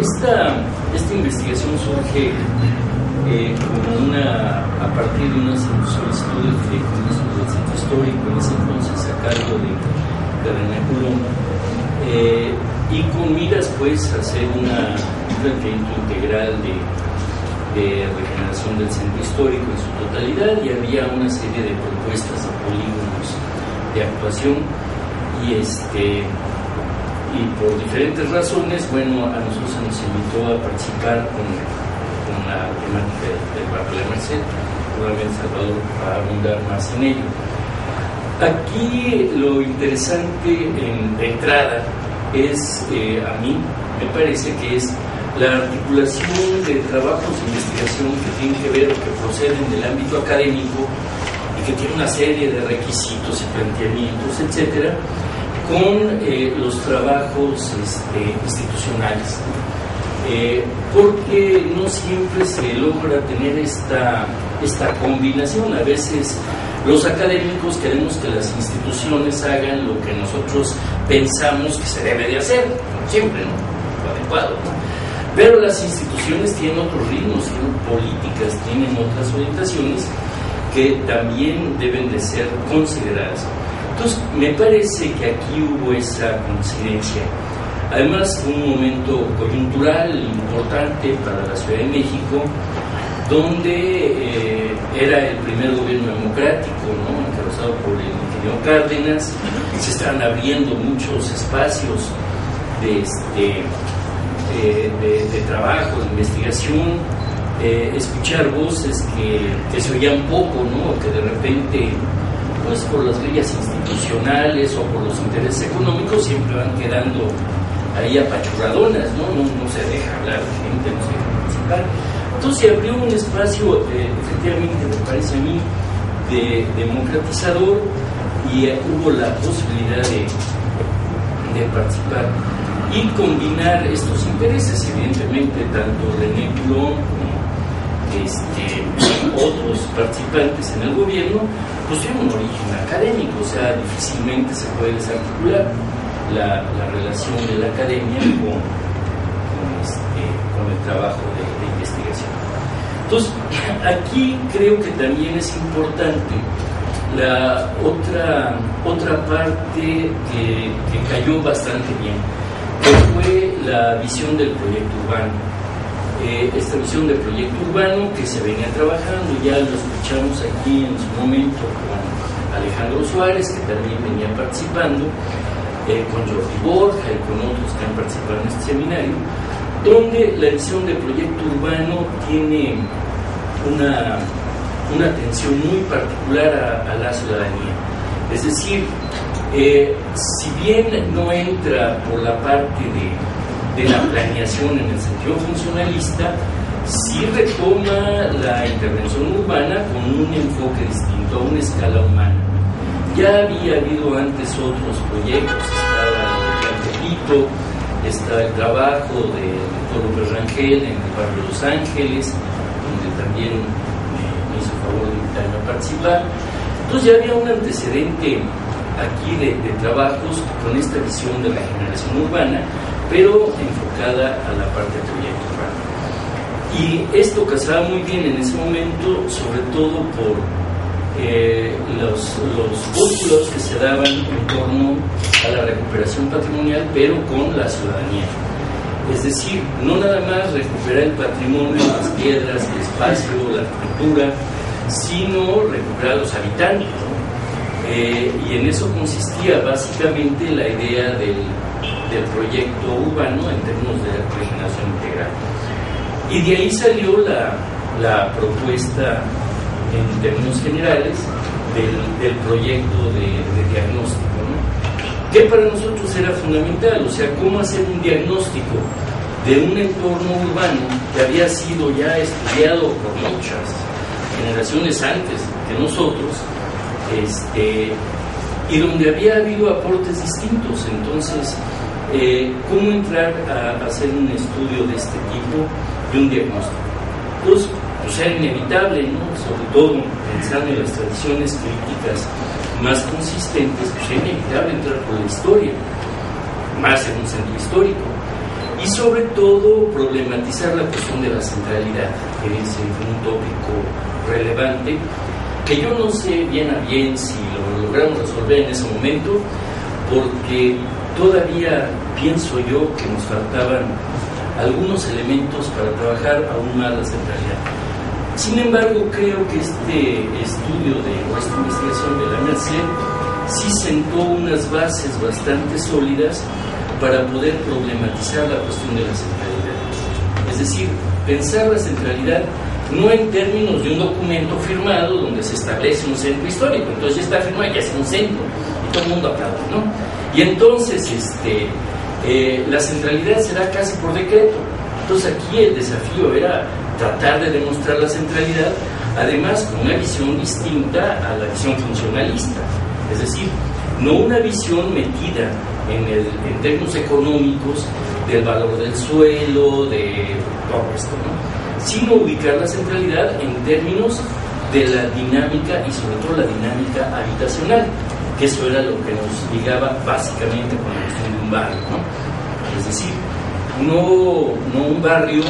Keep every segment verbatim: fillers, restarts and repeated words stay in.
esta, esta investigación surge eh, como una, a partir de una solicitud del fideicomiso del Centro Histórico, en ese entonces a cargo de, de René Coulomb, eh, y con miras pues a hacer una, un planteamiento integral de, de regeneración del Centro Histórico en su totalidad, y había una serie de propuestas de polígonos de actuación, y este y por diferentes razones, bueno, a nosotros se nos invitó a participar con, con la temática del barrio de la Merced. Probablemente Salvador va a abundar más en ello. Aquí lo interesante en, de entrada es, eh, a mí me parece que es la articulación de trabajos de investigación que tienen que ver o que proceden del ámbito académico y que tiene una serie de requisitos y planteamientos, etcétera, con eh, los trabajos este, institucionales, eh, porque no siempre se logra tener esta, esta combinación. A veces los académicos queremos que las instituciones hagan lo que nosotros pensamos que se debe de hacer, siempre, ¿no? Lo adecuado, ¿no? Pero las instituciones tienen otros ritmos, tienen políticas, tienen otras orientaciones que también deben de ser consideradas. Entonces, me parece que aquí hubo esa coincidencia. Además, fue un momento coyuntural importante para la Ciudad de México, donde eh, era el primer gobierno democrático, ¿no?, encabezado por el ingeniero Cárdenas. Se están abriendo muchos espacios de, este, eh, de, de trabajo, de investigación, eh, escuchar voces que, que se oían poco, ¿no?, que de repente, pues por las grillas institucionales o por los intereses económicos, siempre van quedando ahí apachurradonas, ¿no? No, no se deja hablar de gente, no se deja participar. Entonces se abrió un espacio, eh, efectivamente, me parece a mí, de democratizador, y eh, hubo la posibilidad de, de participar y combinar estos intereses. Evidentemente, tanto René Coulomb como este, otros participantes en el gobierno pues tienen un origen académico, o sea, difícilmente se puede desarticular la, la relación de la academia con, con, este, con el trabajo de, de investigación. Entonces, aquí creo que también es importante la otra, otra parte que, que cayó bastante bien, que fue la visión del proyecto urbano. Eh, esta visión del proyecto urbano que se venía trabajando, ya lo escuchamos aquí en su momento con Alejandro Suárez, que también venía participando, eh, con Jordi Borja y con otros que han participado en este seminario, donde la visión del proyecto urbano tiene una, una atención muy particular a, a la ciudadanía. Es decir, eh, si bien no entra por la parte de de la planeación en el sentido funcionalista, sí retoma la intervención urbana con un enfoque distinto, a una escala humana. Ya había habido antes otros proyectos, estaba el Plan Tepito, está el trabajo de Doctor López Rangel en el barrio Los Ángeles, donde también me hizo favor de invitarme a participar. Entonces ya había un antecedente aquí de, de trabajos con esta visión de la regeneración urbana, pero enfocada a la parte del proyecto urbano. Y esto casaba muy bien en ese momento, sobre todo por eh, los, los vínculos que se daban en torno a la recuperación patrimonial, pero con la ciudadanía. Es decir, no nada más recuperar el patrimonio, las piedras, el espacio, la arquitectura, sino recuperar a los habitantes, ¿no? Eh, y en eso consistía básicamente la idea del del proyecto urbano en términos de regeneración integral. Y de ahí salió la, la propuesta en términos generales del, del proyecto de, de diagnóstico, ¿no?, que para nosotros era fundamental, o sea, cómo hacer un diagnóstico de un entorno urbano que había sido ya estudiado por muchas generaciones antes que nosotros, este, y donde había habido aportes distintos. Entonces, Eh, cómo entrar a, a hacer un estudio de este tipo y un diagnóstico. Pues, pues era inevitable, ¿no?, sobre todo pensando en las tradiciones críticas más consistentes, pues era inevitable entrar por la historia, más en un centro histórico. y sobre todo problematizar la cuestión de la centralidad, que es un tópico relevante, que yo no sé bien a bien si lo logramos resolver en ese momento, porque todavía pienso yo que nos faltaban algunos elementos para trabajar aún más la centralidad. Sin embargo, creo que este estudio de o esta investigación de la Merced sí sentó unas bases bastante sólidas para poder problematizar la cuestión de la centralidad. Es decir, pensar la centralidad no en términos de un documento firmado donde se establece un centro histórico, entonces ya está firmado, ya es un centro, y todo el mundo aplaude, ¿no? Y entonces este, eh, la centralidad será casi por decreto. Entonces aquí el desafío era tratar de demostrar la centralidad, además con una visión distinta a la visión funcionalista, es decir, no una visión metida en, el, en términos económicos del valor del suelo, de todo esto, ¿no? Sino ubicar la centralidad en términos de la dinámica y sobre todo la dinámica habitacional, que eso era lo que nos ligaba básicamente con la cuestión de un barrio, ¿no? Es decir, no, no un barrio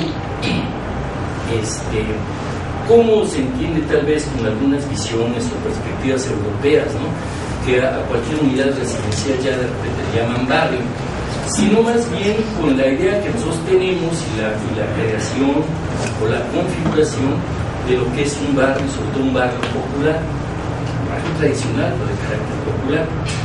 este, como se entiende tal vez con algunas visiones o perspectivas europeas, ¿no? Que a cualquier unidad residencial ya de repente le llaman barrio, sino más bien con la idea que nosotros tenemos y la, y la creación o la configuración de lo que es un barrio, sobre todo un barrio popular, un barrio tradicional pero de carácter popular.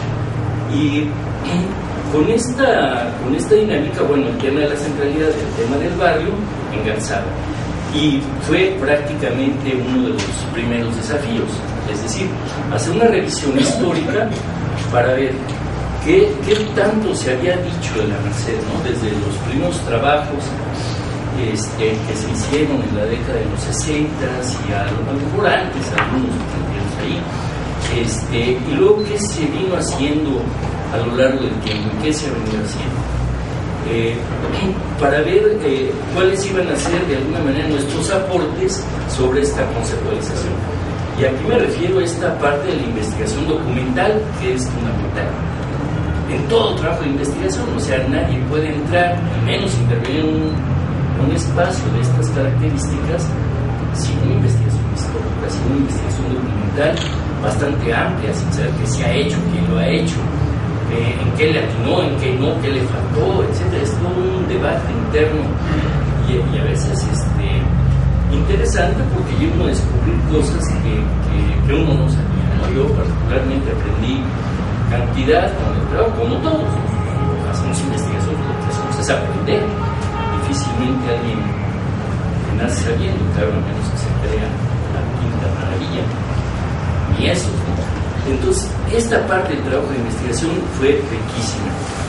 Y con esta, con esta dinámica, bueno, el tema de la centralidad, el tema del barrio, engarzado. Y fue prácticamente uno de los primeros desafíos, es decir, hacer una revisión histórica para ver qué, qué tanto se había dicho de la Merced, ¿no? Desde los primeros trabajos este, que se hicieron en la década de los sesentas y a lo mejor antes, algunos que ahí, este, y luego qué se vino haciendo a lo largo del tiempo y qué se ha venido haciendo. Eh, para ver eh, cuáles iban a ser de alguna manera nuestros aportes sobre esta conceptualización. Y aquí me refiero a esta parte de la investigación documental, que es fundamental en todo trabajo de investigación. O sea, nadie puede entrar, al menos intervenir en un, un espacio de estas características sin una investigación histórica, sin una investigación documental bastante amplia, sin saber qué se ha hecho, quién lo ha hecho, Eh, en qué le atinó, en qué no, qué le faltó, etcétera. Es todo un debate interno y, y a veces este, interesante porque llega uno a descubrir cosas que, que, que uno no sabía, ¿no? Yo particularmente aprendí cantidad con el trabajo, como todos, ¿no? Hacemos investigación, lo que hacemos es aprender. Difícilmente alguien que nace sabiendo, claro, a menos que se crea la quinta maravilla, ni eso, ¿no? Entonces, esta parte del trabajo de investigación fue riquísima,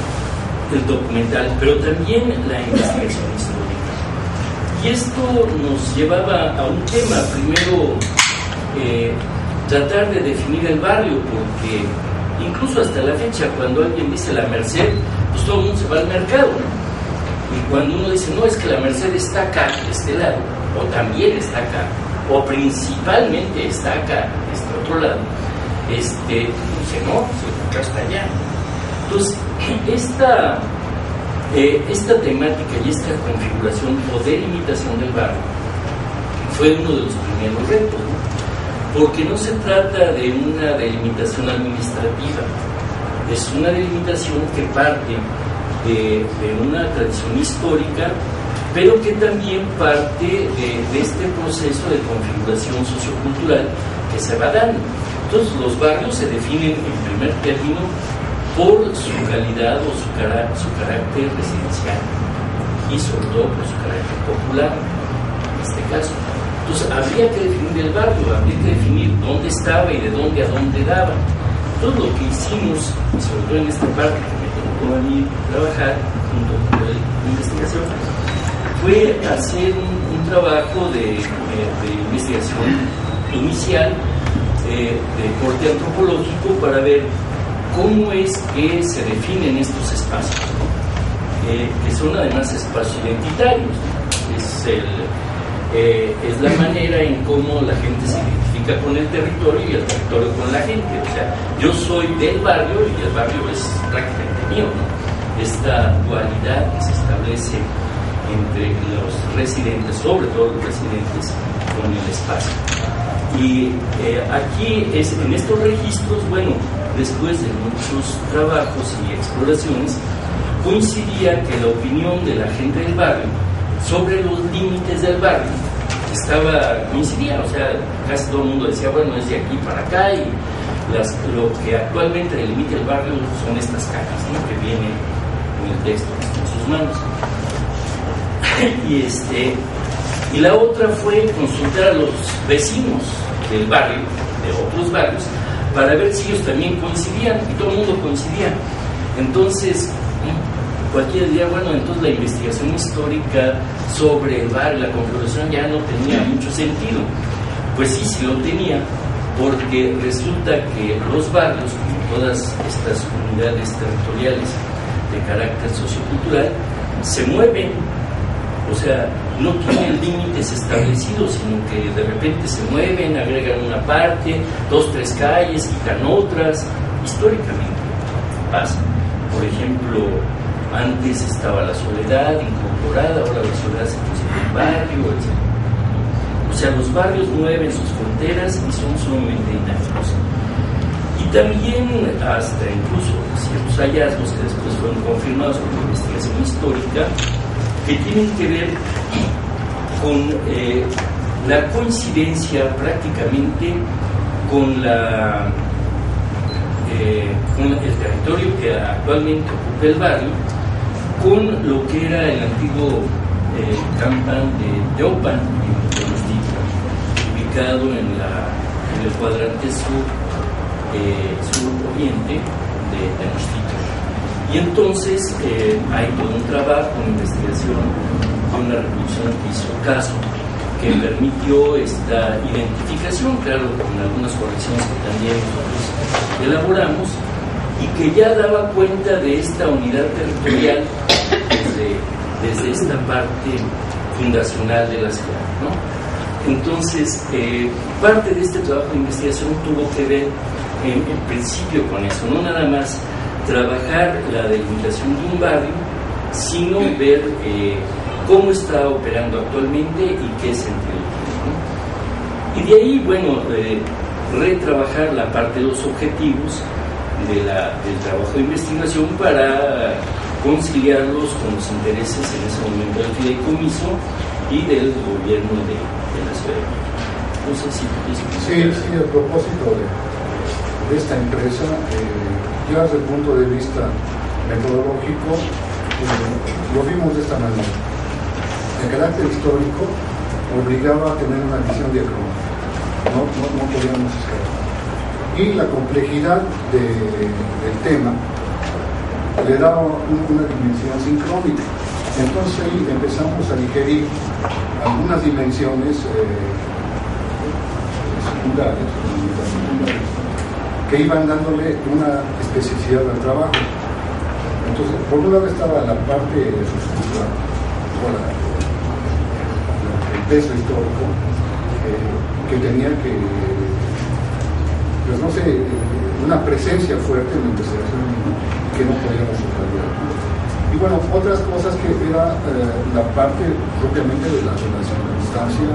el documental, pero también la investigación histórica. Y esto nos llevaba a un tema, primero, eh, tratar de definir el barrio, porque incluso hasta la fecha, cuando alguien dice la Merced, pues todo el mundo se va al mercado, ¿no? Y cuando uno dice, no, es que la Merced está acá, de este lado, o también está acá, o principalmente está acá, de este otro lado, este, dice, no, acá está allá. Entonces, esta, eh, esta temática y esta configuración o delimitación del barrio fue uno de los primeros retos, ¿no? Porque no se trata de una delimitación administrativa, es una delimitación que parte de, de una tradición histórica, pero que también parte de, de este proceso de configuración sociocultural que se va dando. Entonces, los barrios se definen en primer término por su calidad o su, cara, su carácter residencial y sobre todo por su carácter popular, en este caso. Entonces, habría que definir el barrio, habría que definir dónde estaba y de dónde a dónde daba. Todo lo que hicimos, sobre todo en esta parte que me tocó a mí trabajar junto con la investigación, fue hacer un, un trabajo de, de, de investigación inicial, Eh, de corte antropológico, para ver cómo es que se definen estos espacios, eh, que son además espacios identitarios, ¿no? es, el, eh, es la manera en cómo la gente se identifica con el territorio y el territorio con la gente. O sea, yo soy del barrio y el barrio es prácticamente mío, ¿no? esta dualidad que se establece entre los residentes, sobre todo los residentes, con el espacio. Y eh, aquí, es, en estos registros, bueno, después de muchos trabajos y exploraciones, coincidía que la opinión de la gente del barrio sobre los límites del barrio estaba, coincidía, o sea, casi todo el mundo decía, bueno, es de aquí para acá, y las, lo que actualmente delimita el barrio son estas cajas, ¿no?, que viene en el texto en sus manos. y, este, y la otra fue consultar a los vecinos del barrio, de otros barrios, para ver si ellos también coincidían, y todo el mundo coincidía. Entonces, cualquiera diría, bueno, entonces la investigación histórica sobre el barrio, la configuración, ya no tenía mucho sentido. Pues sí, sí lo tenía, porque resulta que los barrios, como todas estas unidades territoriales de carácter sociocultural, se mueven, o sea, no tienen límites establecidos, sino que de repente se mueven, agregan una parte, dos, tres calles, quitan otras. Históricamente pasa. Por ejemplo, antes estaba la Soledad incorporada, ahora la Soledad se considera un barrio, etcétera. O sea, los barrios mueven sus fronteras y son sumamente dinámicos. Y también hasta incluso ciertos hallazgos que después fueron confirmados por la investigación histórica, que tienen que ver con eh, la coincidencia prácticamente con, la, eh, con el territorio que actualmente ocupa el barrio, con lo que era el antiguo eh, Campan de Teopan, en Tenochtitlan, ubicado en, la, en el cuadrante sur, eh, sur-oriente de Tenochtitlan. Y entonces eh, hay todo un trabajo, una investigación, una reproducción que hizo caso, que permitió esta identificación, claro, con algunas correcciones que también nosotros elaboramos, y que ya daba cuenta de esta unidad territorial desde, desde esta parte fundacional de la ciudad, ¿no? Entonces, eh, parte de este trabajo de investigación tuvo que ver en, en principio con eso, no nada más trabajar la delimitación de un barrio, sino ver eh, cómo está operando actualmente y qué sentido tiene, ¿no? Y de ahí, bueno, eh, retrabajar la parte de los objetivos de la, del trabajo de investigación para conciliarlos con los intereses en ese momento del fideicomiso y del gobierno de, de la ciudad. No sé si sí, sí, a propósito de, de esta empresa, eh, ya desde el punto de vista metodológico, eh, lo vimos de esta manera. El carácter histórico obligaba a tener una visión diacrónica, no, no, no podíamos escapar. Y la complejidad de, del tema le daba un, una dimensión sincrónica. Entonces ahí empezamos a digerir algunas dimensiones eh, secundarias, secundarias que iban dándole una especificidad al trabajo. Entonces, por un lado estaba la parte estructural, o la, el peso histórico, eh, que tenía que, pues no sé, una presencia fuerte en la investigación que no podíamos observar. Y bueno, otras cosas que era eh, la parte propiamente de la relación de distancia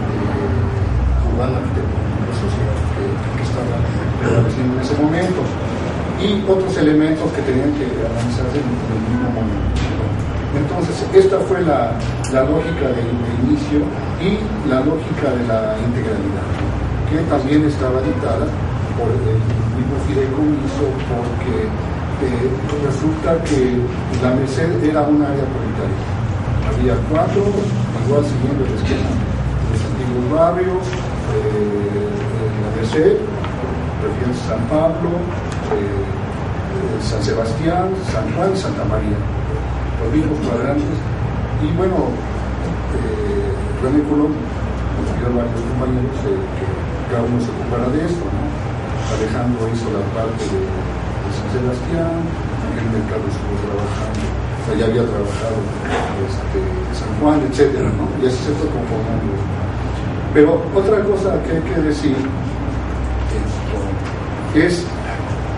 eh, urbana, arquitectónica, social, que, que estaba prevaleciendo en ese momento, y otros elementos que tenían que analizarse en el mismo momento. Entonces, esta fue la, la lógica del de inicio y la lógica de la integralidad, que también estaba dictada por el mismo fideicomiso, porque eh, resulta que la Merced era un área prioritaria. Había cuatro, igual siguiendo el esquema de los antiguos barrios, eh, la Merced, refiere a San Pablo, eh, San Sebastián, San Juan y Santa María, los mismos cuadrantes. Y bueno, eh, René Colón nos pidió a varios compañeros eh, que cada uno se ocupara de esto, ¿no? Alejandro hizo la parte de, de San Sebastián, Ángel Mercado estuvo trabajando, o sea, ya había trabajado este, San Juan, etcétera, ¿no? Y así se fue conformando. Pero otra cosa que hay que decir esto, es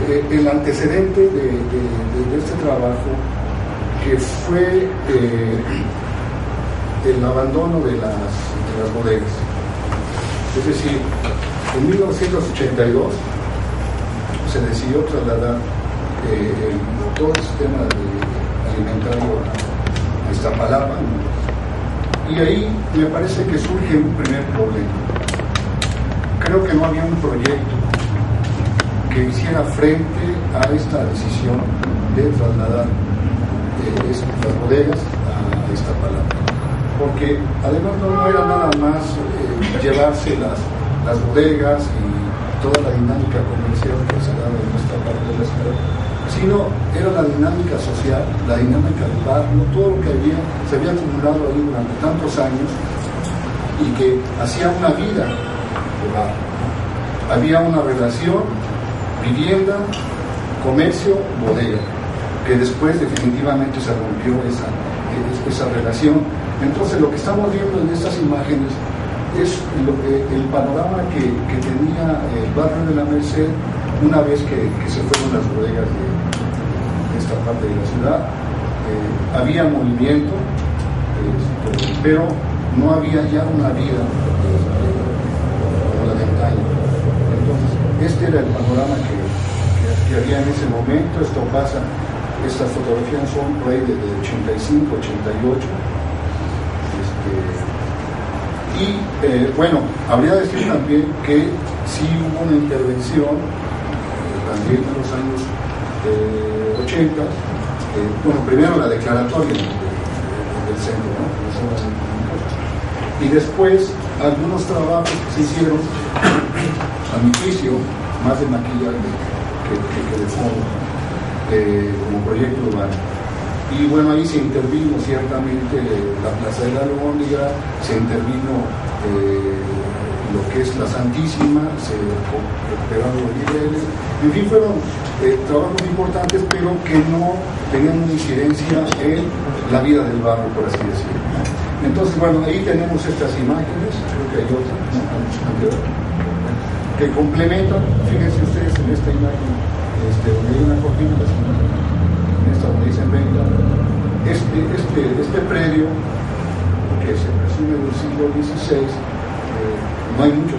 eh, el antecedente de, de, de, de este trabajo, que fue eh, el abandono de las, de las bodegas. Es decir, en mil novecientos ochenta y dos se decidió trasladar eh, el, todo el sistema de, alimentario a, a Iztapalapa, y ahí me parece que surge un primer problema. Creo que no había un proyecto que hiciera frente a esta decisión de trasladar eh, las bodegas a, a Iztapalapa, porque además no, no era nada más eh, llevarse las, las bodegas y toda la dinámica comercial que se daba en esta parte de la ciudad, sino era la dinámica social, la dinámica del barrio, todo lo que había, se había acumulado ahí durante tantos años y que hacía una vida de barrio. Había una relación vivienda, comercio, bodega, que después definitivamente se rompió esa, esa relación. Entonces lo que estamos viendo en estas imágenes es lo que, el panorama que, que tenía el barrio de la Merced una vez que, que se fueron las bodegas de, de esta parte de la ciudad. Eh, había movimiento, eh, pero no había ya una vida eh, como la de antaño. Entonces, este era el panorama que, que, que había en ese momento. Esto pasa, estas fotografías son por ahí de, de ochenta y cinco, ochenta y ocho. Este, y eh, bueno, habría de decir también que sí hubo una intervención eh, también en los años eh, ochenta. Eh, bueno, primero la declaratoria del, del centro, ¿no? Y después algunos trabajos que se hicieron, a mi juicio, más de maquillaje que, que, que de fondo, eh, como proyecto urbano. Y bueno, ahí se intervino ciertamente la Plaza de la Alhóndiga, se intervino eh, lo que es la Santísima, se recuperaron los niveles, en fin, fueron eh, trabajos importantes, pero que no tenían una incidencia en la vida del barrio, por así decirlo. Entonces, bueno, ahí tenemos estas imágenes, creo que hay otras, ¿no? Que complementan, fíjense ustedes en esta imagen, este, donde hay una cortina, en esta donde dicen venta, este, este, este predio, que se presume del siglo dieciséis, eh, no hay muchos,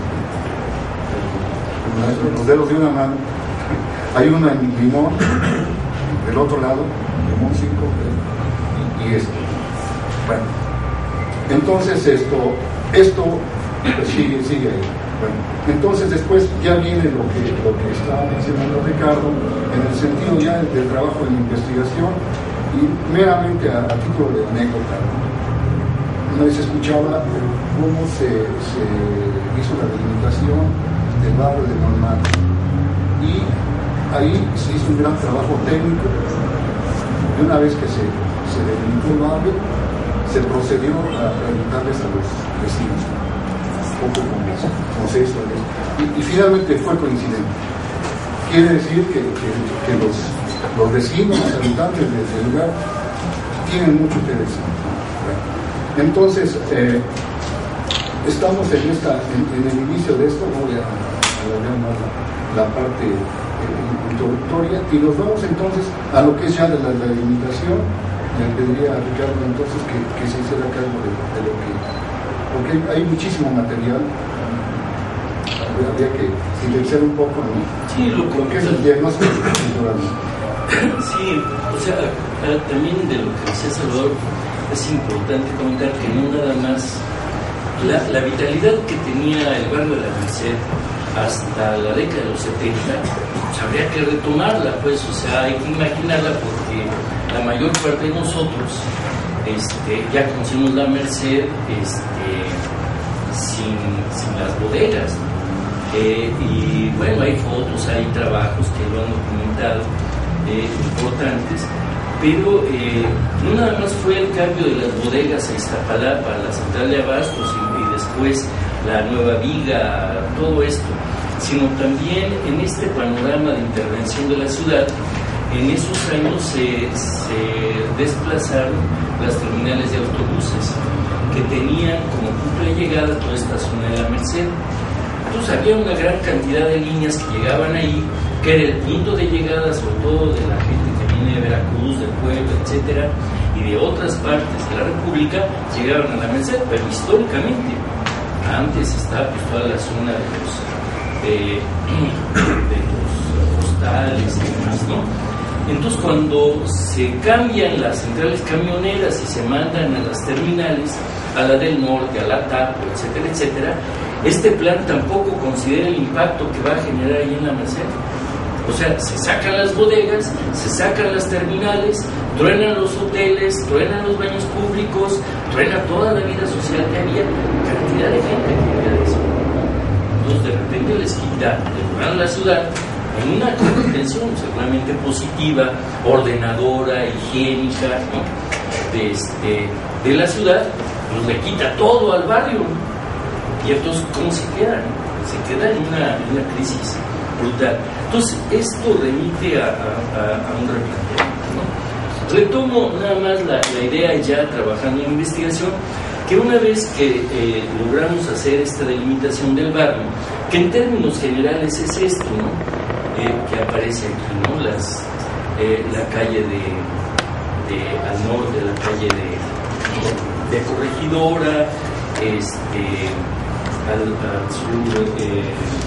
los dedos de una mano, hay una en Limón, del otro lado, Limón cinco, y, y este. Bueno, entonces esto, esto pues sigue, sigue ahí. Bueno, entonces después ya viene lo que, lo que estaba mencionando Ricardo, en el sentido ya del trabajo de investigación, y meramente a, a título de anécdota, ¿no? Una vez escuchaba cómo se, se hizo la delimitación del barrio de Montmartre, y ahí se hizo un gran trabajo técnico. Y una vez que se, se delimitó el barrio, se procedió a preguntarles a los vecinos, un poco como, como se hizo, y, y finalmente fue coincidente. Quiere decir que, que, que los, los vecinos, los habitantes de ese lugar, tienen mucho que decir. Entonces, eh, estamos en, esta, en, en el inicio de esto, voy a alargar más la, la parte eh, introductoria, y nos vamos entonces a lo que es ya de la, la delimitación. Le pediría a Ricardo entonces que, que se hiciera cargo de, de lo que, porque hay muchísimo material, habría que silenciar un poco, ¿no? Sí, lo, lo que es el diagnóstico cultural. Sí, o sea, también de lo que decía Salvador, es importante comentar que no nada más la, la vitalidad que tenía el barrio de la Merced hasta la década de los setenta, pues habría que retomarla, pues, o sea, hay que imaginarla, porque la mayor parte de nosotros este, ya conocimos la Merced este, sin, sin las bodegas, ¿no? Eh, y bueno, hay fotos, hay trabajos que lo han documentado, eh, importantes, pero eh, no nada más fue el cambio de las bodegas a Iztapalapa, a la central de abastos, y, y después la nueva viga, todo esto, sino también en este panorama de intervención de la ciudad. En esos años se, se desplazaron las terminales de autobuses que tenían como punto de llegada toda esta zona de la Merced. Entonces había una gran cantidad de líneas que llegaban ahí, que era el punto de llegada sobre todo de la gente que viene de Veracruz, de Puebla, etcétera, y de otras partes de la República, llegaban a la Merced, pero históricamente antes estaba pues toda la zona de los de, de los hostales y demás, ¿no? Entonces cuando se cambian las centrales camioneras y se mandan a las terminales, a la del norte, a la Tapo, etcétera, etcétera, este plan tampoco considera el impacto que va a generar ahí en la Merced. O sea, se sacan las bodegas, se sacan las terminales, truenan los hoteles, truenan los baños públicos, truena toda la vida social que había, cantidad de gente que vivía de eso. Entonces de repente les quita, le dan la ciudad en una intención seguramente positiva, ordenadora, higiénica, ¿no? de, este, de la ciudad, pues le quita todo al barrio. Y entonces, ¿cómo se queda? Se queda en una, en una crisis brutal. Entonces, esto remite a, a, a un replanteo, ¿no? Retomo nada más la, la idea ya trabajando en investigación, que una vez que eh, logramos hacer esta delimitación del barrio, que en términos generales es esto, ¿no? Eh, que aparece aquí, ¿no? Las, eh, la calle de, de al norte, la calle de, de Corregidora, este, al, al sur eh,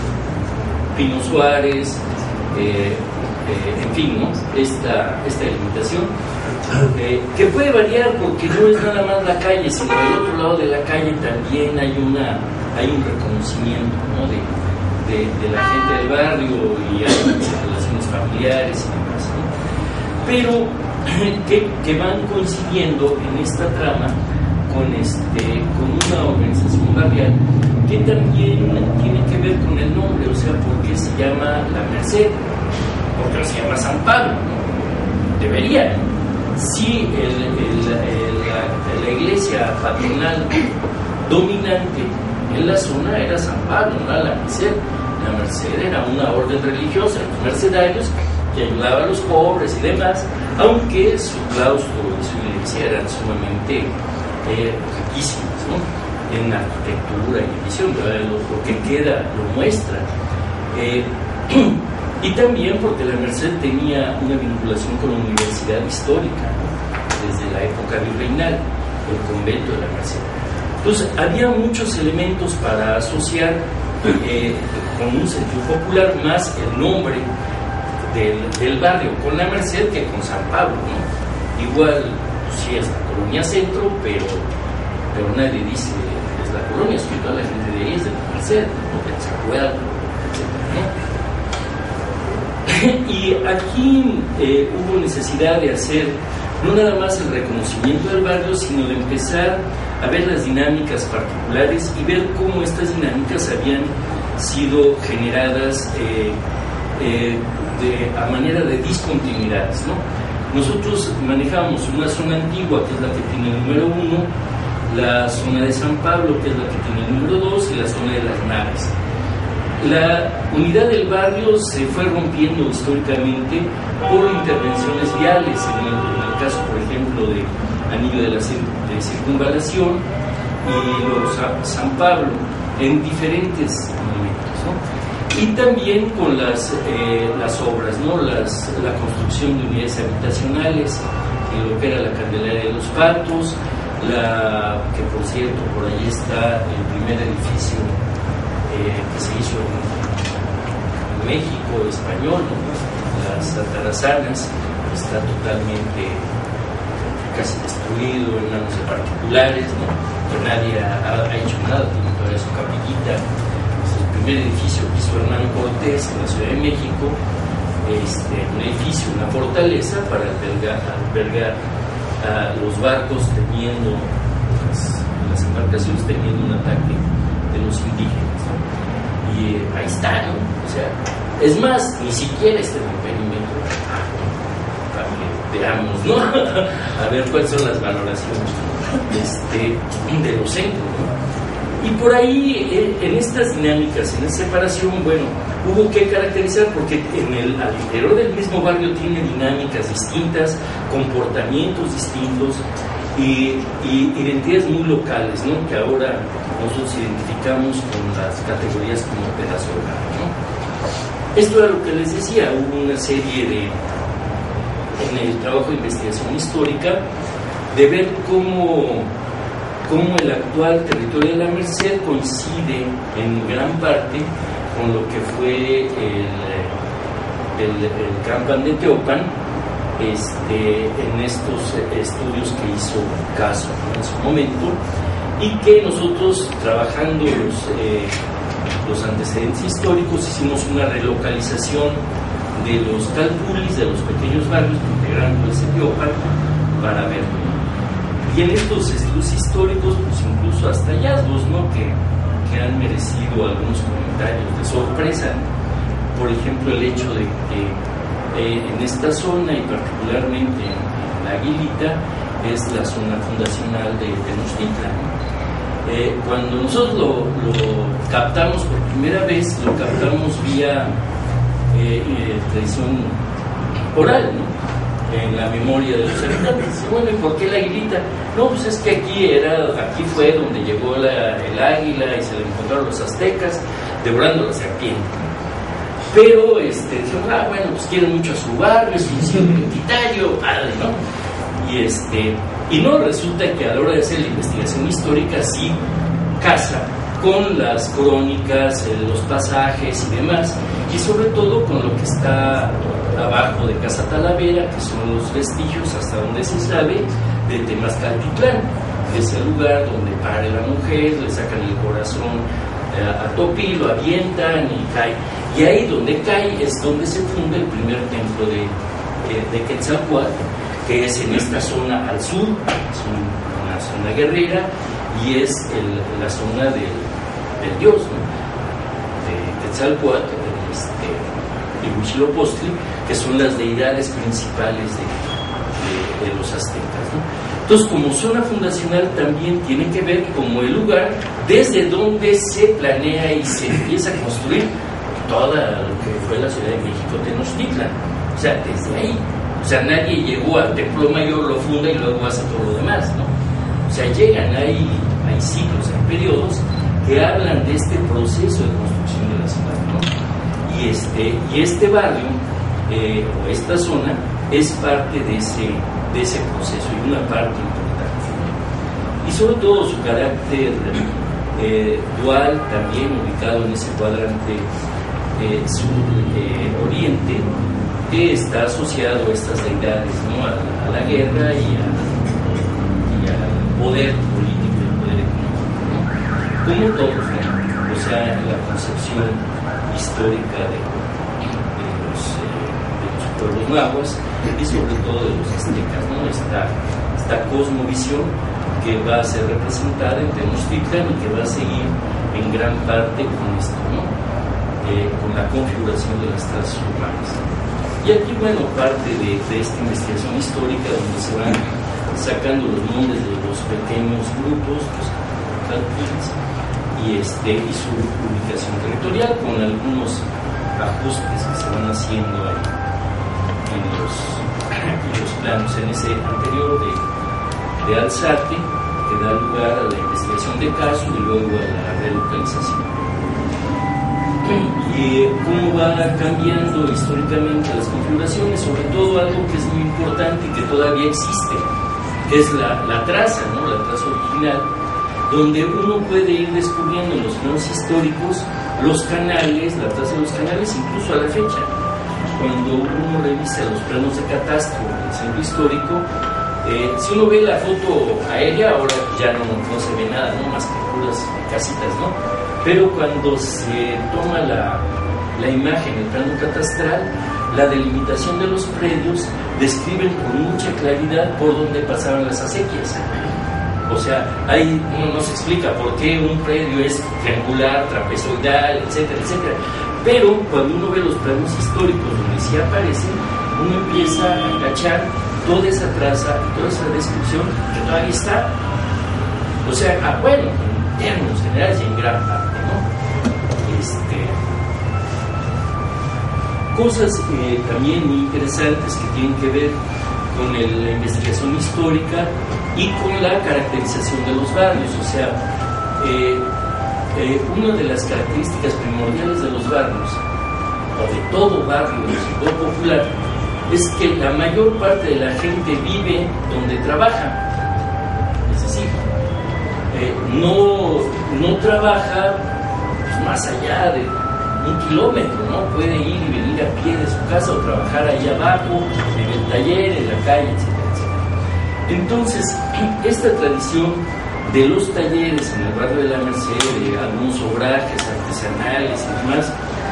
Pino Suárez, eh, eh, en fin, ¿no? Esta, esta delimitación, eh, que puede variar porque no es nada más la calle, sino del otro lado de la calle también hay una hay un reconocimiento, ¿no? de, de, de la gente del barrio y hay relaciones familiares y demás, ¿no? Pero que, que van coincidiendo en esta trama con, este, con una organización barrial que también tiene que ver con el nombre, o sea, ¿por qué se llama La Merced? ¿Por qué no se llama San Pablo? Debería. Sí, el, el, el, la, la iglesia patronal dominante en la zona era San Pablo, no era La Merced. La Merced era una orden religiosa, los mercedarios que ayudaba a los pobres y demás, aunque su claustro y su iglesia eran sumamente eh, riquísimos, ¿no? En arquitectura y visión, lo, lo que queda lo muestra. Eh, y también porque la Merced tenía una vinculación con la universidad histórica, ¿no? Desde la época virreinal, el convento de la Merced. Entonces, había muchos elementos para asociar eh, con un sentido popular, más el nombre del, del barrio con la Merced que con San Pablo, ¿no? Igual, pues, sí es la colonia centro, pero, pero nadie dice es la colonia, sobre todo la gente de ahí es de la Merced, ¿no? Que se acuerda, etcétera, ¿no? Y aquí eh, hubo necesidad de hacer no nada más el reconocimiento del barrio, sino de empezar a ver las dinámicas particulares y ver cómo estas dinámicas habían sido generadas eh, eh, de, a manera de discontinuidades, ¿no? Nosotros manejamos una zona antigua, que es la que tiene el número uno, la zona de San Pablo, que es la que tiene el número dos, y la zona de las naves. La unidad del barrio se fue rompiendo históricamente por intervenciones viales, en el, en el caso, por ejemplo, de Anillo de la de Circunvalación y los San Pablo, en diferentes momentos, ¿no? Y también con las, eh, las obras, ¿no? las, la construcción de unidades habitacionales, en lo que era la Candelaria de los Patos, la, que por cierto, por ahí está el primer edificio Eh, que se hizo en México español, ¿no? Las atarazanas, está totalmente casi destruido en manos de particulares, ¿no? Que nadie ha, ha hecho nada, tiene todavía su capillita. Es el primer edificio que hizo Hernán Cortés en la Ciudad de México, este, un edificio, una fortaleza para albergar, albergar a los barcos teniendo, las, las embarcaciones teniendo un ataque de los indígenas, ¿no? Y eh, ahí está, ¿no? O sea, es más, ni siquiera este perímetro. Veamos, ¿no? A ver cuáles son las valoraciones este, de los centros, ¿no? Y por ahí, eh, en estas dinámicas, en esta separación, bueno, hubo que caracterizar porque en el, al interior del mismo barrio tiene dinámicas distintas, comportamientos distintos y, y identidades muy locales, ¿no? Que ahora nosotros identificamos con las categorías como pedazo de hogar, ¿no? Esto era lo que les decía, hubo una serie de, en el trabajo de investigación histórica, de ver cómo, cómo el actual territorio de la Merced coincide en gran parte con lo que fue el, el, el Campan de Teopan, este, en estos estudios que hizo Caso en su momento, y que nosotros, trabajando los, eh, los antecedentes históricos, hicimos una relocalización de los calpulis, de los pequeños barrios que integraron ese Teopan, para verlo. Y en estos estudios históricos, pues incluso hasta hallazgos, ¿no?, que, que han merecido algunos comentarios de sorpresa. Por ejemplo, el hecho de que eh, en esta zona, y particularmente en, en la Aguilita, es la zona fundacional de Tenochtitlan. Eh, cuando nosotros lo, lo captamos por primera vez, lo captamos vía eh, eh, tradición oral, ¿no?, en la memoria de los habitantes. Bueno, ¿y por qué la Aguilita? No, pues es que aquí era, aquí fue donde llegó la, el águila y se le encontraron los aztecas devorando la serpiente. Pero este, dijeron, ah, bueno, pues quieren mucho a su barrio, es un identitario, padre, ¿no? Y este, y no, resulta que a la hora de hacer la investigación histórica sí casa con las crónicas, eh, los pasajes y demás, y sobre todo con lo que está abajo de Casa Talavera, que son los vestigios, hasta donde se sabe, de Temazcaltitlán, que es el lugar donde pare la mujer, le sacan el corazón eh, a Topi, lo avientan y cae. Y ahí donde cae es donde se funda el primer templo de, de, de Quetzalcóatl, que es en esta zona al sur, es un, una zona guerrera, y es el, la zona del, del dios, ¿no?, de Quetzalcóatl, este, y Huitzilopochtli, que son las deidades principales de, de, de los aztecas, ¿no? Entonces, como zona fundacional también tiene que ver como el lugar desde donde se planea y se empieza a construir toda lo que fue la Ciudad de México, Tenochtitlan. O sea, desde ahí. O sea, nadie llegó al Templo Mayor, lo funda y luego hace todo lo demás, ¿no? O sea, llegan, hay, hay ciclos, hay periodos que hablan de este proceso de construcción de la ciudad, ¿no? Y este, y este barrio, eh, o esta zona, es parte de ese, de ese proceso y una parte importante. Y sobre todo su carácter eh, dual, también ubicado en ese cuadrante eh, sur-oriente, eh, que está asociado a estas deidades, ¿no?, a, a la guerra y, a, y al poder político y al poder económico, como todos, ¿no? O sea, la concepción histórica de, de, los, eh, de los pueblos nahuas y sobre todo de los aztecas, ¿no? Esta, esta cosmovisión que va a ser representada en Tenochtitlan y que va a seguir en gran parte con esto, ¿no? Eh, con la configuración de las trazas urbanas. Y aquí, bueno, parte de, de esta investigación histórica donde se van sacando los nombres de los pequeños grupos, los calpulis, y, este, y su ubicación territorial, con algunos ajustes que se van haciendo ahí en los, en los planos, en ese anterior de, de Alzate, que da lugar a la investigación de caso y luego a la relocalización. Y cómo va cambiando históricamente las configuraciones, sobre todo algo que es muy importante y que todavía existe, que es la, la traza, ¿no?, la traza original, donde uno puede ir descubriendo en los planos históricos los canales, la traza de los canales, incluso a la fecha. Cuando uno revisa los planos de catastro del centro histórico, eh, si uno ve la foto aérea, ahora ya no, no se ve nada, ¿no?, más que puras casitas, ¿no? Pero cuando se toma la, la imagen, el plano catastral, la delimitación de los predios describen con mucha claridad por dónde pasaban las acequias. O sea, ahí uno no se explica por qué un predio es triangular, trapezoidal, etcétera, etcétera. Pero cuando uno ve los planos históricos donde sí aparecen, uno empieza a cachar toda esa traza y toda esa descripción que todavía está. O sea, ah, bueno, en términos generales y en gran parte, ¿no? Este, cosas eh, también muy interesantes que tienen que ver con el, la investigación histórica y con la caracterización de los barrios. O sea, eh, eh, una de las características primordiales de los barrios o de todo barrio del sector popular, es que la mayor parte de la gente vive donde trabaja. Es decir, eh, no, no trabaja pues, más allá de un kilómetro, ¿no? Puede ir y venir a pie de su casa o trabajar ahí abajo, en el taller, en la calle, etcétera, etcétera. Entonces, esta tradición de los talleres en el barrio de la Merced, de algunos obrajes artesanales y demás,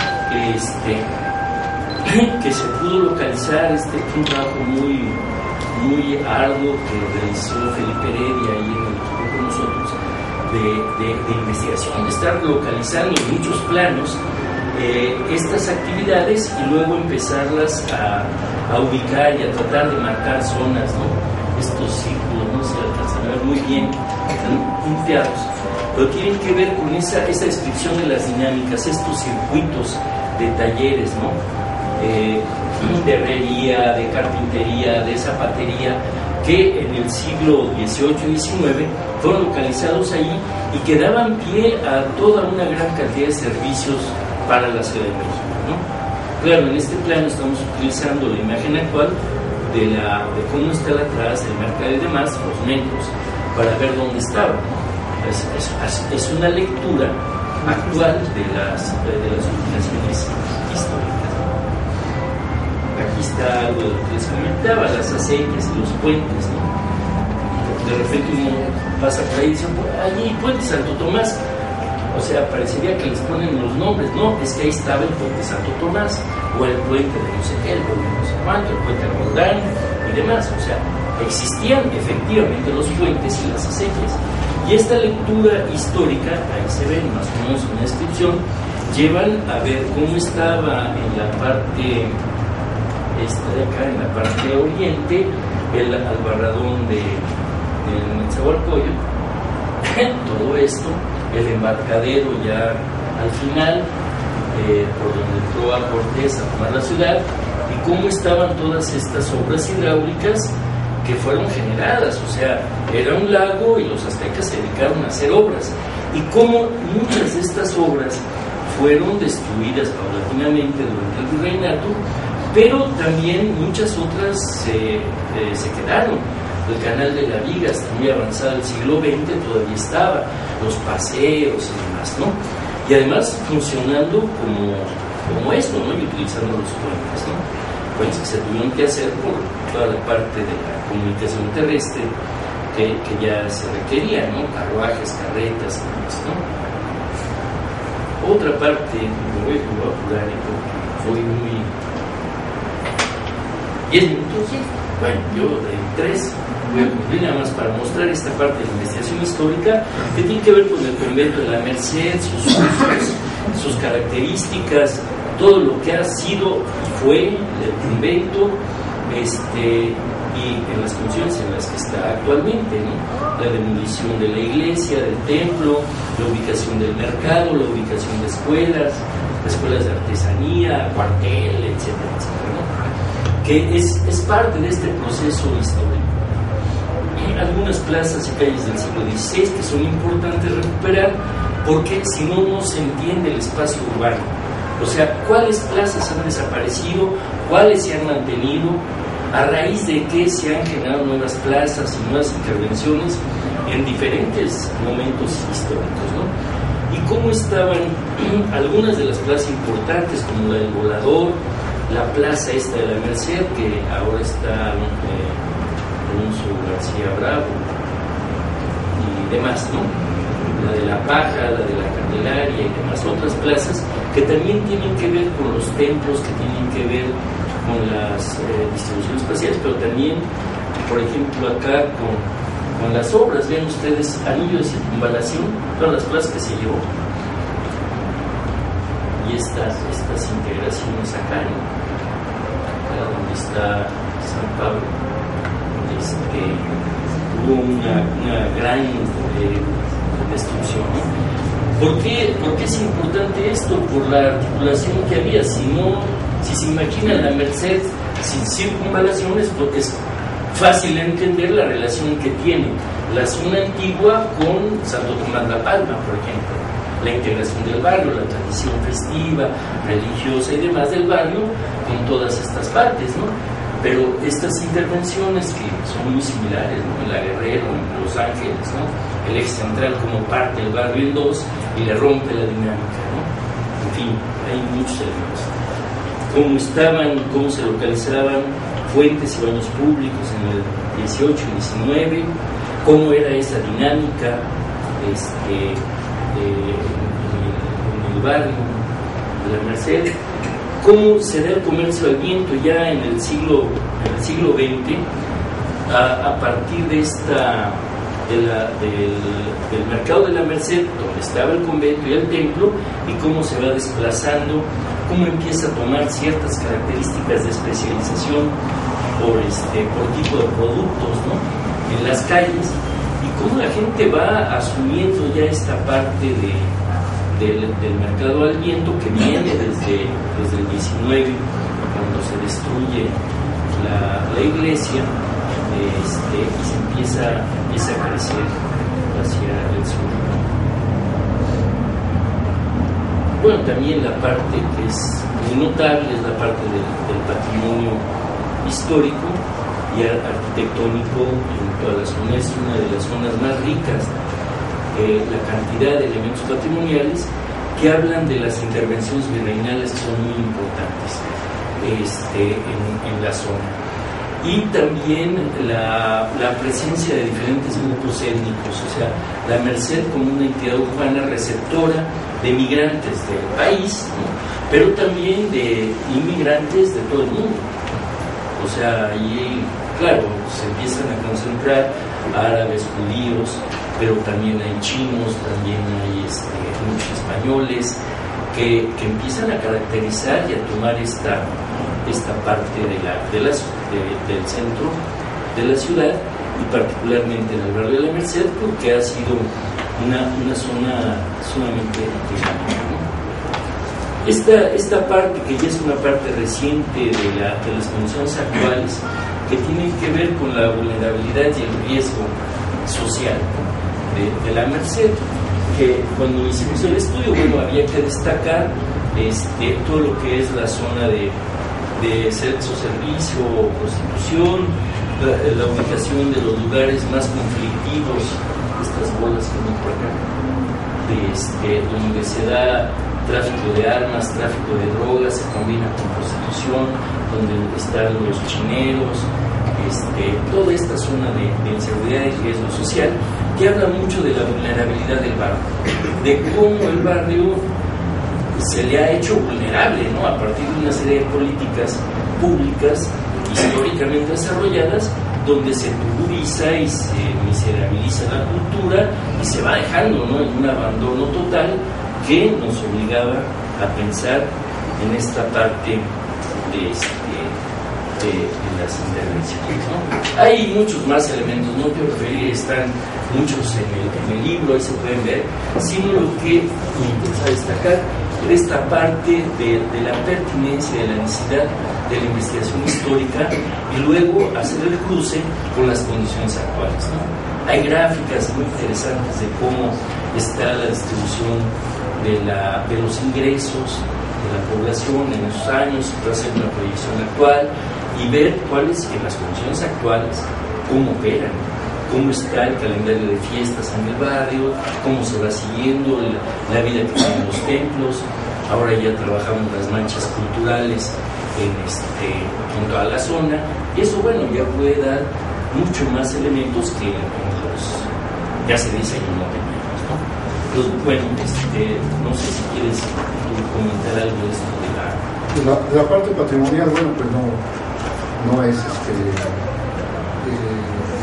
este, que se pudo localizar, este fue un trabajo muy, muy arduo que realizó Felipe Heredia ahí en el equipo con nosotros, de, de, de investigación, de estar localizando en muchos planos eh, estas actividades y luego empezarlas a, a ubicar y a tratar de marcar zonas, ¿no? Estos círculos no se alcanzan a ver muy bien, están punteados, pero tienen que ver con esa, esa descripción de las dinámicas, estos circuitos de talleres, ¿no? Eh, de herrería, de carpintería, de zapatería, que en el siglo dieciocho y diecinueve fueron localizados ahí y que daban pie a toda una gran cantidad de servicios para la Ciudad de México, ¿no? Claro, en este plano estamos utilizando la imagen actual de, la, de cómo está la atrás del mercado y demás, los metros, para ver dónde estaba. Es, es, es una lectura actual de las, de las ubicaciones históricas. Aquí está algo de lo que les comentaba, las acequias y los puentes, ¿no? De repente uno pasa por ahí y dice, allí puente Santo Tomás. O sea, parecería que les ponen los nombres. No, es que ahí estaba el puente Santo Tomás, o el puente de no sé qué, el puente de no sé cuánto, el puente de Roldán y demás. O sea, existían efectivamente los puentes y las acequias. Y esta lectura histórica, ahí se ven más o menos una descripción, llevan a ver cómo estaba en la parte esta de acá, en la parte oriente, el albarradón de, de Nezahualcóyotl, todo esto, el embarcadero ya al final, eh, por donde entró a Cortés a tomar la ciudad, y cómo estaban todas estas obras hidráulicas que fueron generadas. O sea, era un lago y los aztecas se dedicaron a hacer obras, y cómo muchas de estas obras fueron destruidas paulatinamente durante el virreinato, pero también muchas otras se, eh, se quedaron. El canal de la Viga, hasta muy avanzado el siglo veinte, todavía estaba, los paseos y demás, ¿no? Y además funcionando como, como esto, ¿no? Y utilizando los puentes, ¿no? Puentes que se tuvieron que hacer por toda la parte de la comunicación terrestre que, que ya se requería, ¿no? Carruajes, carretas y demás, ¿no? Otra parte, me voy a apurar porque fue muy... diez minutos, bueno, yo de tres voy a cumplir nada más para mostrar esta parte de la investigación histórica que tiene que ver con el convento de la Merced, sus usos, sus características, todo lo que ha sido y fue el convento, este, y en las condiciones en las que está actualmente, ¿no? La demolición de la iglesia, del templo, la ubicación del mercado, la ubicación de escuelas, escuelas de artesanía, cuartel, etcétera, etcétera, ¿no? Que es, es parte de este proceso histórico. Hay algunas plazas y calles del siglo dieciséis que son importantes recuperar, porque si no, no se entiende el espacio urbano. O sea, cuáles plazas han desaparecido, cuáles se han mantenido, a raíz de qué se han generado nuevas plazas y nuevas intervenciones en diferentes momentos históricos, ¿no? Y cómo estaban algunas de las plazas importantes, como la del Volador, la plaza esta de la Merced, que ahora está eh, Alonso García Bravo y demás, ¿no? La de la Paja, la de la Candelaria y demás otras plazas que también tienen que ver con los templos, que tienen que ver con las eh, distribuciones espaciales, pero también, por ejemplo, acá con, con las obras. Vean ustedes, anillo de circunvalación, todas las plazas que se llevó, y estas, estas integraciones acá, ¿no? Acá donde está San Pablo, este, hubo una, una gran eh, destrucción, ¿no? ¿Por qué, ¿Por qué es importante esto? Por la articulación que había. Si no, si se imagina la Merced sin circunvalaciones, porque es fácil entender la relación que tiene la zona antigua con Santo Tomás La Palma, por ejemplo. la integración del barrio, la tradición festiva, religiosa y demás del barrio, con todas estas partes, ¿no? Pero estas intervenciones que son muy similares, ¿no? En La Guerrero, en Los Ángeles, ¿no? El eje central como parte del barrio en dos y le rompe la dinámica, ¿no? En fin, hay muchos elementos. Cómo estaban, cómo se localizaban fuentes y baños públicos en el dieciocho y diecinueve, cómo era esa dinámica este, eh, en, en el barrio de la Merced, cómo se da el comercio al viento ya en el siglo, en el siglo veinte, a, a partir de esta, de la, del, del mercado de la Merced, donde estaba el convento y el templo, y cómo se va desplazando, cómo empieza a tomar ciertas características de especialización por, este, por tipo de productos, ¿no? En las calles, y cómo la gente va asumiendo ya esta parte de Del, del mercado al viento que viene desde, desde el diecinueve, cuando se destruye la, la iglesia, este, y se empieza, empieza a crecer hacia el sur. Bueno, también la parte que es muy notable es la parte del, del patrimonio histórico y arquitectónico en toda la zona. Es una de las zonas más ricas. Eh, la cantidad de elementos patrimoniales que hablan de las intervenciones virreinales que son muy importantes este, en, en la zona. Y también la, la presencia de diferentes grupos étnicos, o sea, la Merced como una entidad urbana receptora de migrantes del país, ¿no? Pero también de inmigrantes de todo el mundo. O sea, ahí, claro, se empiezan a concentrar árabes, judíos, pero también hay chinos, también hay este, muchos españoles que, que empiezan a caracterizar y a tomar esta, esta parte de la, de las, de, del centro de la ciudad, y particularmente en el barrio de la Merced, porque ha sido una, una zona sumamente dinámica, ¿no? Esta, esta parte, que ya es una parte reciente de, la, de las condiciones actuales, que tienen que ver con la vulnerabilidad y el riesgo social de, de la Merced, que cuando hicimos el estudio, bueno, había que destacar este, todo lo que es la zona de, de sexo, servicio, prostitución, la, la ubicación de los lugares más conflictivos, estas bolas que ven por acá, de este, donde se da tráfico de armas, tráfico de drogas, se combina con prostitución, donde están los chineros, este, toda esta zona de, de inseguridad y riesgo social, que habla mucho de la vulnerabilidad del barrio, de cómo el barrio se le ha hecho vulnerable, ¿no? A partir de una serie de políticas públicas históricamente desarrolladas, donde se tubuliza y se miserabiliza la cultura y se va dejando, ¿no?, en un abandono total que nos obligaba a pensar en esta parte de, este, de, de las intervenciones, ¿no? Hay muchos más elementos, no quiero referir, están muchos en el, en el libro, ahí se pueden ver, sino lo que me interesa destacar es esta parte de, de la pertinencia, de la necesidad de la investigación histórica y luego hacer el cruce con las condiciones actuales, ¿no? Hay gráficas muy interesantes de cómo está la distribución de, la, de los ingresos de la población en esos años, hacer una proyección actual y ver cuáles, en las condiciones actuales, cómo operan, cómo está el calendario de fiestas en el barrio, cómo se va siguiendo la, la vida que tienen los templos. Ahora ya trabajamos las manchas culturales en, este, en toda la zona, y eso, bueno, ya puede dar mucho más elementos que en los, ya se dice que no tenemos, ¿no? Entonces, bueno, este, no sé si quieres comentar algo de esto de la... La, la parte patrimonial, bueno, pues no, no es este, eh,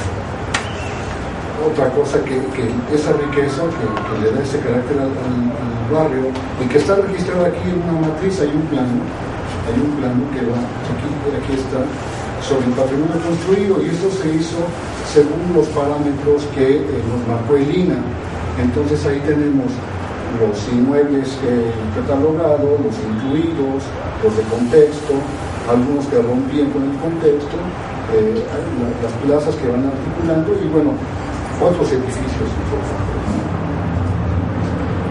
otra cosa que, que esa riqueza que, que le da ese carácter al, al, al barrio y que está registrado aquí en una matriz. Hay un plano, hay un plano que va, aquí, aquí está, sobre el patrimonio construido, y esto se hizo según los parámetros que eh, nos marcó el I N A. Entonces ahí tenemos los inmuebles eh, catalogados, los incluidos, los de contexto, algunos que rompían con el contexto, eh, las plazas que van articulando y bueno, otros edificios importantes.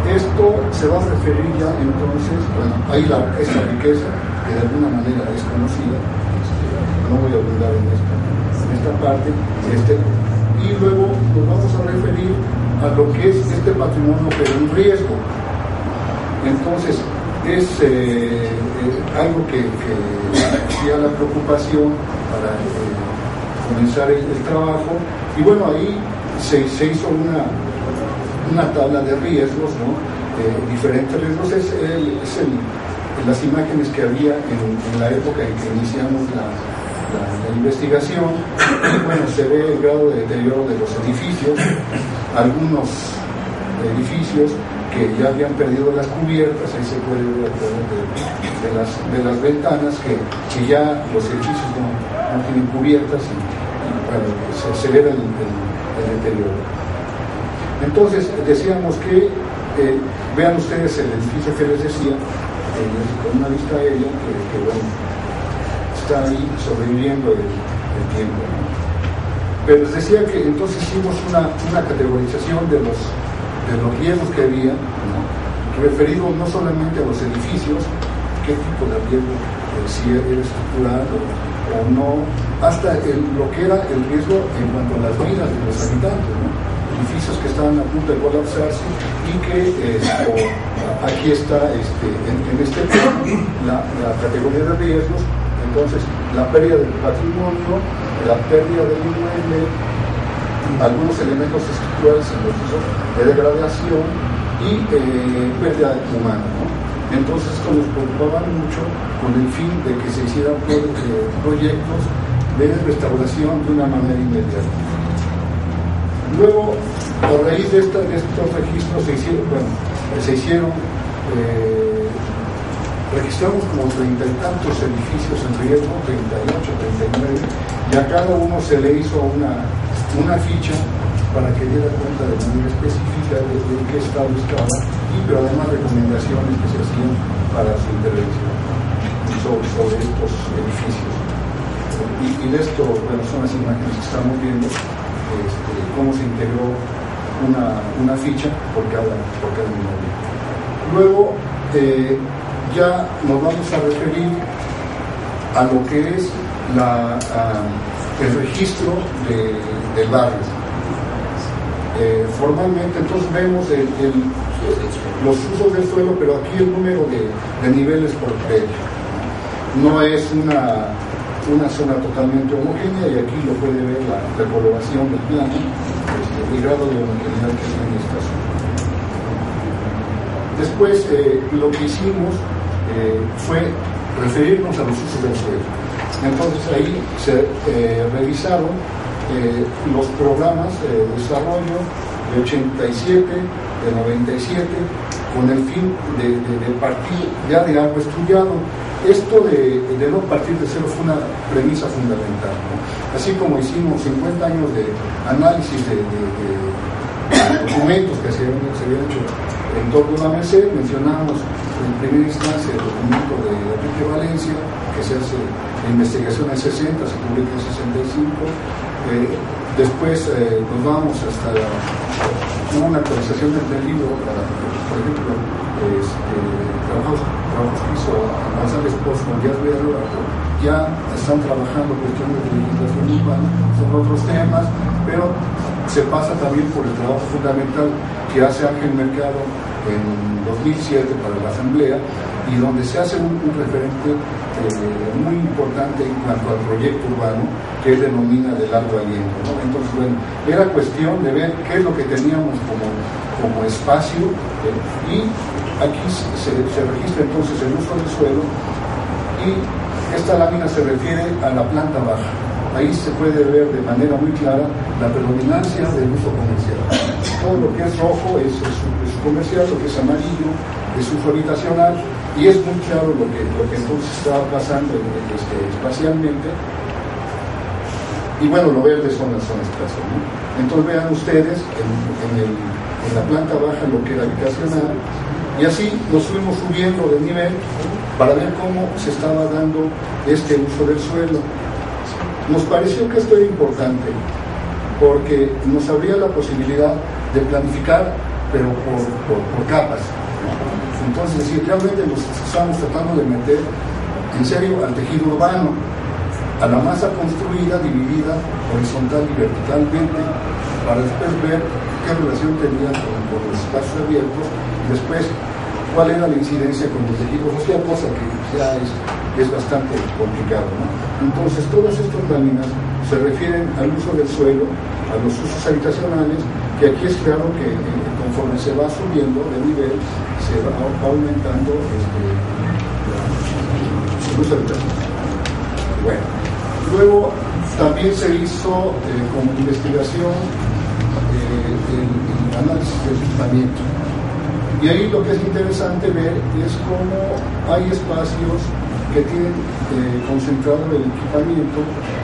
Esto se va a referir ya entonces, bueno, hay la, esta riqueza que de alguna manera es conocida, este, no voy a abundar en esta, en esta parte, este, y luego nos vamos a referir a lo que es este patrimonio pero en riesgo. Entonces, es eh, eh, algo que, que hacía la preocupación para eh, comenzar el, el trabajo, y bueno, ahí se, se hizo una, una tabla de riesgos, ¿no? Eh, diferentes riesgos, es, el, es el, las imágenes que había en, en la época en que iniciamos la, la, la investigación. Bueno, se ve el grado de deterioro de los edificios, algunos edificios que ya habían perdido las cubiertas, ahí se puede ver a través de, de, las, de las ventanas que, que ya los edificios no, no tienen cubiertas y, y bueno, se acelera el, el, el deterioro. Entonces decíamos que eh, vean ustedes el edificio que les decía, eh, con una vista aérea que, que bueno, está ahí sobreviviendo el, el tiempo, ¿no? Pero les decía que entonces hicimos una, una categorización de los de los riesgos que había, ¿no? Referido no solamente a los edificios, qué tipo de riesgo, eh, si era estructural o, o no, hasta el, lo que era el riesgo en cuanto a las vidas de los habitantes, ¿no? Edificios que estaban a punto de colapsarse y que eh, o, aquí está este, en, en este plano la, la categoría de riesgos. Entonces, la pérdida del patrimonio, la pérdida del inmueble, algunos elementos estructurales en los usos de degradación y eh, pérdida humana, ¿no? Entonces esto nos preocupaba mucho con el fin de que se hicieran pro, eh, proyectos de restauración de una manera inmediata. Luego, a raíz de, esta, de estos registros se hicieron, bueno, se hicieron eh, registramos como treinta y tantos edificios en riesgo, treinta y ocho, treinta y nueve, y a cada uno se le hizo una una ficha para que diera cuenta de manera específica de, de qué estado estaba, y pero además recomendaciones que se hacían para su intervención sobre, sobre estos edificios. Y, y de esto, bueno, son las imágenes que estamos viendo, este, cómo se integró una, una ficha por cada, por cada inmueble. Luego, eh, ya nos vamos a referir a lo que es la... A, el registro de, del barrio. Eh, formalmente, entonces vemos el, el, los usos del suelo, pero aquí el número de, de niveles por predio. No es una, una zona totalmente homogénea, y aquí lo puede ver la recoloración del plano, este, el grado de homogeneidad que es en esta zona. Después, eh, lo que hicimos eh, fue referirnos a los usos del suelo. Entonces ahí se eh, revisaron eh, los programas eh, de desarrollo de ochenta y siete, de noventa y siete, con el fin de, de, de partir ya de algo estudiado. Esto de, de no partir de cero fue una premisa fundamental, ¿no? Así como hicimos cincuenta años de análisis de, de, de, de documentos que se habían, se habían hecho en torno a la Merced, mencionamos en primera instancia el documento de Enrique Valencia, que se hace la investigación en sesenta, se publica en sesenta y cinco, eh, después eh, nos vamos hasta la, una actualización del libro para, por ejemplo, este, trabajos, trabajos que hizo González Post con Díaz Vedra, ya están trabajando cuestiones de legislación urbana, son otros temas, pero se pasa también por el trabajo fundamental que hace Ángel Mercado en dos mil siete para la Asamblea, y donde se hace un, un referente eh, muy importante en cuanto al proyecto urbano que él denomina de largo aliento, ¿no? Entonces, bueno, era cuestión de ver qué es lo que teníamos como, como espacio, eh, y aquí se, se registra entonces el uso del suelo, y esta lámina se refiere a la planta baja. Ahí se puede ver de manera muy clara la predominancia del uso comercial. Todo lo que es rojo es, es, es comercial, lo que es amarillo es uso habitacional, y es muy claro lo que, lo que entonces estaba pasando este, espacialmente. Y bueno, lo verde son las zonas clase, ¿no? Entonces vean ustedes en, en, el, en la planta baja lo que era habitacional, y así nos fuimos subiendo de nivel para ver cómo se estaba dando este uso del suelo. Nos pareció que esto era importante porque nos abría la posibilidad de planificar pero por, por, por capas, ¿no? Entonces, si realmente nos estamos tratando de meter en serio al tejido urbano, a la masa construida, dividida horizontal y verticalmente, para después ver qué relación tenía con, con los espacios abiertos, y después cuál era la incidencia con los tejidos, o sea, cosa que ya es, es bastante complicado, ¿no? Entonces, todas estas láminas se refieren al uso del suelo, a los usos habitacionales, que aquí es claro que eh, conforme se va subiendo de nivel, se va aumentando este, el uso habitacional. Bueno, luego también se hizo eh, como investigación eh, el, el análisis del equipamiento. Y ahí lo que es interesante ver es cómo hay espacios que tienen eh, concentrado el equipamiento,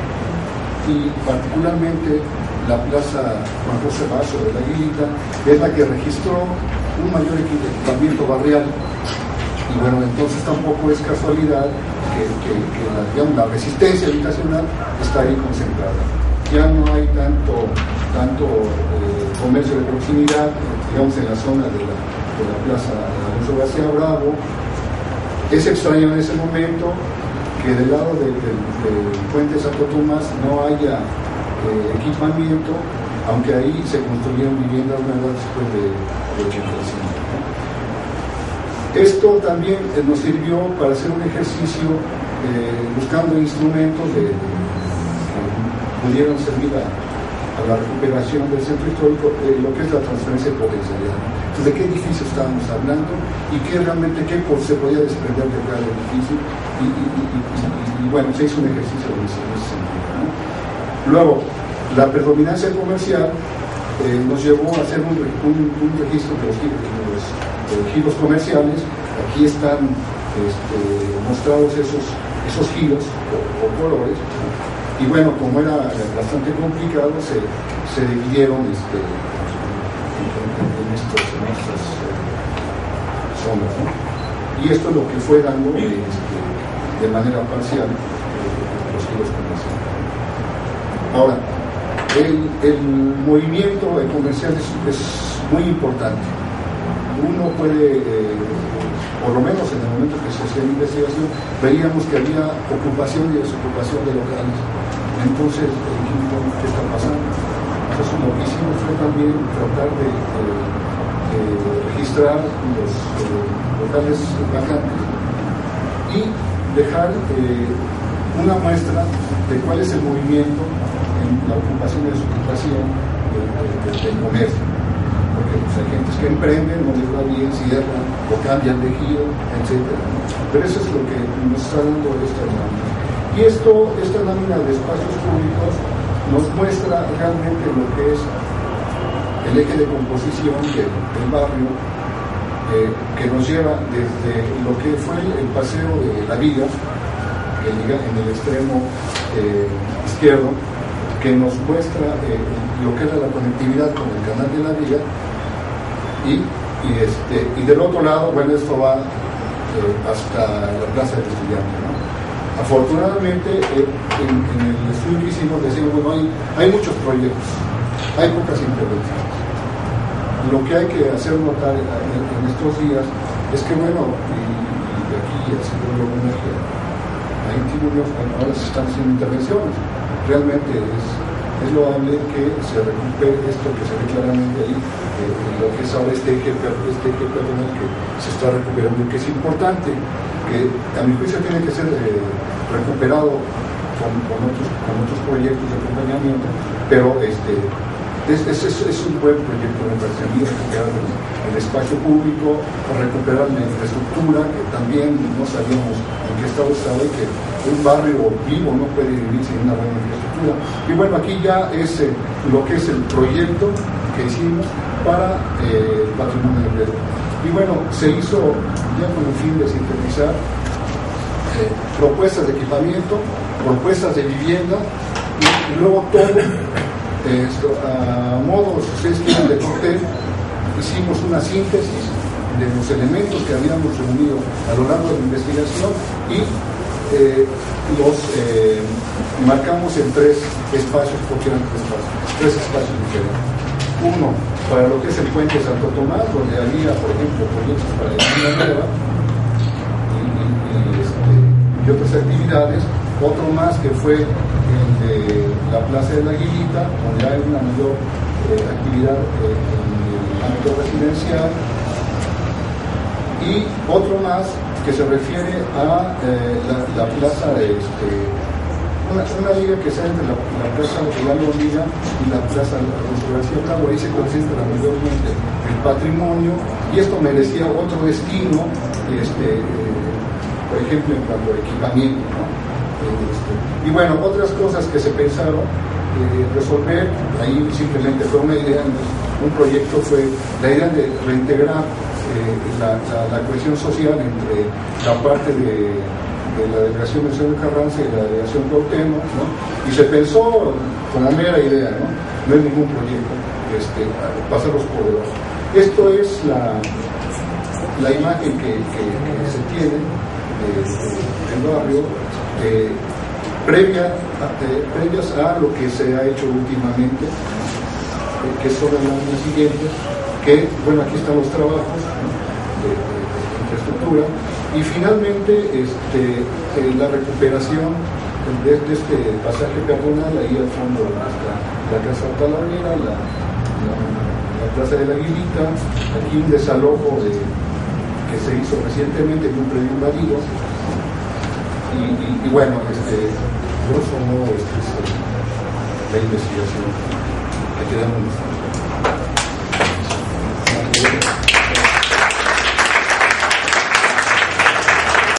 y particularmente la plaza Juan José Vaso de la Aguilita es la que registró un mayor equipamiento barrial. Y bueno, entonces tampoco es casualidad que, que, que la, digamos, la resistencia habitacional está ahí concentrada. Ya no hay tanto, tanto eh, comercio de proximidad, digamos, en la zona de la, de la plaza Alonso García Bravo. Es extraño en ese momento que del lado del, del, del puente Santo Tomás no haya eh, equipamiento, aunque ahí se construyeron viviendas nuevas después de, de ochenta y cinco, ¿no? Esto también eh, nos sirvió para hacer un ejercicio eh, buscando instrumentos de, de, que pudieran servir a, a la recuperación del centro histórico, eh, lo que es la transferencia de potencialidad. Entonces, ¿de qué edificio estábamos hablando? Y qué realmente qué se podía desprender de cada edificio. Y, y, y, y, y bueno, se hizo un ejercicio en ese, en ese sentido, ¿no? Luego, la predominancia comercial eh, nos llevó a hacer un, un, un registro de los, de los, de los giros comerciales. Aquí están este, mostrados esos, esos giros o, o colores, ¿no? Y bueno, como era bastante complicado, se, se dividieron este, en, en, estos, en estas eh, zonas, ¿no? Y esto es lo que fue dando este, de manera parcial eh, los giros comerciales. Ahora, el, el movimiento comercial es, es muy importante. Uno puede, eh, por lo menos en el momento que se hacía la investigación, veíamos que había ocupación y desocupación de locales. Entonces, ¿qué está pasando? Entonces, lo que hicimos fue también tratar de, de, de registrar los eh, locales vacantes y dejar eh, una muestra de cuál es el movimiento en la ocupación y desocupación del de, de, de comercio. Porque pues, hay gentes que emprenden, no les va bien, cierran o cambian de giro, etcétera, ¿no? Pero eso es lo que nos está dando esta lámina. Y esto, esta lámina de espacios públicos nos muestra realmente lo que es el eje de composición del, del barrio, eh, que nos lleva desde lo que fue el paseo de la Viga, que liga en el extremo eh, izquierdo, que nos muestra eh, lo que era la conectividad con el canal de la Viga, y, y, este, y del otro lado, bueno, esto va eh, hasta la Plaza del Estudiante, ¿no? Afortunadamente, eh, en, en el estudio que hicimos decimos, bueno, hay, hay muchos proyectos, hay pocas intervenciones. Lo que hay que hacer notar en, en estos días es que, bueno, y, y de aquí el señor homenaje a Intibuños, bueno, ahora se están haciendo intervenciones. Realmente es, es loable que se recupere esto que se ve claramente ahí, eh, lo que es ahora este eje, este eje peatonal que se está recuperando, y que es importante, que a mi juicio tiene que ser eh, recuperado con, con, otros, con otros proyectos de acompañamiento, pero este, es, es, es, es un buen proyecto, me parece a mí, recuperar el, el espacio público, recuperar la infraestructura, que también no sabíamos en qué estado estaba, y que un barrio vivo no puede vivir sin una buena infraestructura. Y bueno, aquí ya es eh, lo que es el proyecto que hicimos para eh, el patrimonio de Red. Y bueno, se hizo ya con el fin de sintetizar eh, propuestas de equipamiento, propuestas de vivienda, y, y luego todo eh, esto, a modo, si ustedes quieren, de cóctel. Hicimos una síntesis de los elementos que habíamos reunido a lo largo de la investigación y eh, los eh, marcamos en tres espacios, porque eran tres espacios, tres espacios diferentes. Uno, para lo que es el puente Santo Tomás, donde había, por ejemplo, proyectos para la Línea Nueva y, y, y, este, y otras actividades. Otro más que fue el de la Plaza de la Aguilita, donde hay una mayor eh, actividad eh, en el ámbito residencial. Y otro más que se refiere a eh, la, la plaza de este, una, una liga que está entre la, la plaza de la Liga y la plaza de la García Bravo. Ahí se concentra mayormente el patrimonio, y esto merecía otro destino, este, eh, por ejemplo, en cuanto a equipamiento, ¿no? Este, y bueno, otras cosas que se pensaron eh, resolver, ahí simplemente fue una idea, un proyecto fue la idea de reintegrar eh, la, la, la cohesión social entre la parte de de la delegación de Ciudad de Carranza y la delegación de Cuauhtémoc, ¿no? Y se pensó como mera idea, ¿no? No hay ningún proyecto, este, pasarlos por debajo. Esto es la, la imagen que, que, que se tiene de, de, del barrio, eh, previa, eh, previas a lo que se ha hecho últimamente, eh, que son los años siguientes, que, bueno, aquí están los trabajos, ¿no? de, de, de infraestructura. Y finalmente este, eh, la recuperación de, de este pasaje peatonal, ahí al fondo está la Casa Talavera, la, la, la Plaza de la Aguilita, aquí un desalojo de, que se hizo recientemente en un predio invadido, y, y, y bueno, este, grosso modo, este es la investigación que quedamos.